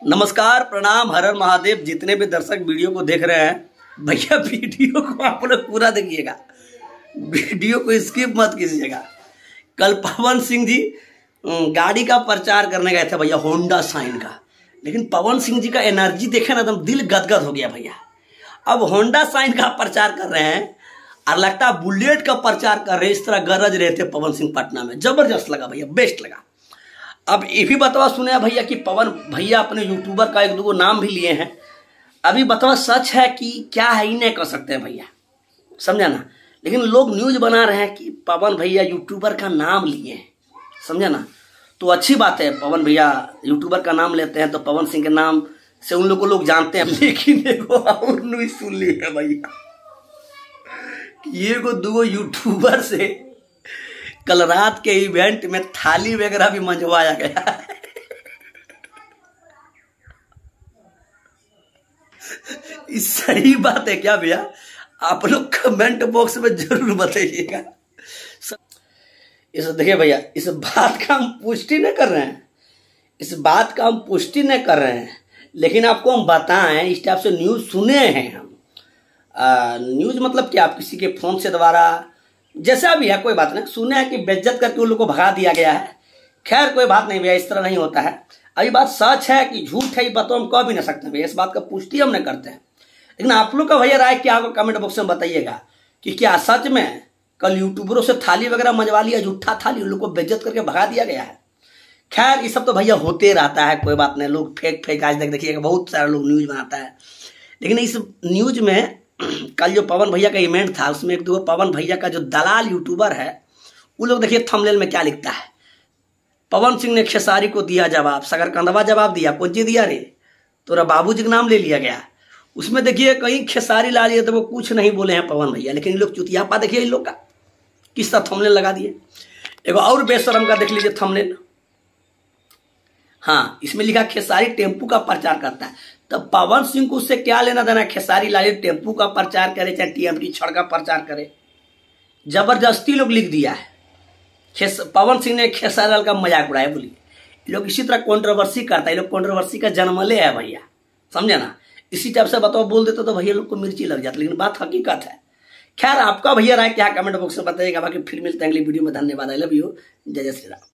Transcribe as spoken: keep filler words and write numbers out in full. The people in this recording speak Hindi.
नमस्कार, प्रणाम, हर हर महादेव। जितने भी दर्शक वीडियो को देख रहे हैं भैया, वीडियो को आप लोग पूरा देखिएगा, वीडियो को स्किप मत कीजिएगा। कल पवन सिंह जी गाड़ी का प्रचार करने गए थे भैया, होंडा शाइन का। लेकिन पवन सिंह जी का एनर्जी देखे ना, एकदम दिल गदगद हो गया भैया। अब होंडा शाइन का प्रचार कर रहे हैं और लगता है बुलेट का प्रचार कर रहे हैं। इस तरह गरज रहे थे पवन सिंह पटना में, जबरदस्त लगा भैया, बेस्ट लगा। अब ये भी बतवा सुने भैया कि पवन भैया अपने यूट्यूबर का एक दो नाम भी लिए हैं। अभी बतवा सच है कि क्या है, ही नहीं कर सकते हैं भैया, समझा ना। लेकिन लोग न्यूज बना रहे हैं कि पवन भैया यूट्यूबर का नाम लिए हैं, समझा ना। तो अच्छी बात है, पवन भैया यूट्यूबर का नाम लेते हैं तो पवन सिंह के नाम से उन लोग को लोग जानते हैं। लेकिन एगो और न्यूज सुन ली है भैया कि ये को दो यूट्यूबर से कल रात के इवेंट में थाली वगैरह भी मंजवाया गया है। इस सही बात है क्या भैया? आप लोग कमेंट बॉक्स में जरूर बताइएगा। इस देखिए भैया, इस बात का हम पुष्टि नहीं कर रहे हैं, इस बात का हम पुष्टि नहीं कर रहे हैं, लेकिन आपको हम बताएं, इस टाइप से न्यूज सुने हैं हम। आ, न्यूज मतलब कि आप किसी के फोन से द्वारा जैसा भी है, कोई बात नहीं, सुने हैं कि बेइज्जत करके उन लोग को भगा दिया गया है। खैर कोई बात नहीं भैया, इस तरह नहीं होता है। अभी बात सच है कि झूठ है, ये बात तो हम कह भी नहीं सकते भैया, इस बात का पुष्टि हम नहीं करते हैं। लेकिन आप लोग का भैया राय क्या होगा, कमेंट बॉक्स में बताइएगा कि क्या सच में कल यूट्यूबरों से थाली वगैरह मंजवा लिया, झूठा थाली, उन लोग को बेइज्जत करके भगा दिया गया है। खैर ये सब तो भैया होते रहता है, कोई बात नहीं। लोग फेक फेक आज तक देखिएगा, बहुत सारे लोग न्यूज बनाता है। लेकिन इस न्यूज में कल जो पवन भैया का इवेंट था, उसमें एक दो पवन भैया का जो दलाल यूट्यूबर है, वो लोग देखिए थंबनेल में क्या लिखता है। पवन सिंह ने खेसारी को दिया जवाब, शकरकंदवा जवाब दिया। कौन ची दिया रे? तोरा बाबूजी का नाम ले लिया गया। उसमें देखिए कहीं खेसारी ला लिया तो वो कुछ नहीं बोले हैं पवन भैया, लेकिन इन लोग चुतियापा देखिए इन लोग का किस तरह थंबनेल लगा दिए। एक और बेशरम का देख लीजिए थंबनेल। हाँ, इसमें लिखा खेसारी टेम्पू का प्रचार करता है। तो पवन सिंह को उससे क्या लेना देना? खेसारी लाल टेम्पू का प्रचार करे चाहे टीएमटी छड़ का प्रचार करे, जबरदस्ती लोग लिख दिया है। पवन सिंह ने खेसारी लाल का मजाक उड़ाया। बोलिए, ये लोग इसी तरह कंट्रोवर्सी करता है, ये लोग कंट्रोवर्सी का जन्मले है भैया, समझे ना। इसी टाइप से बताओ बोल देते तो भैया लोग को मिर्ची लग जाती, लेकिन बात हकीकत है। खैर आपका भैया राय क्या, कमेंट बॉक्स में बताइएगा। बाकी फिर मिलते हैं अगली वीडियो में। धन्यवाद, आई लव यू, जय जय श्री राम।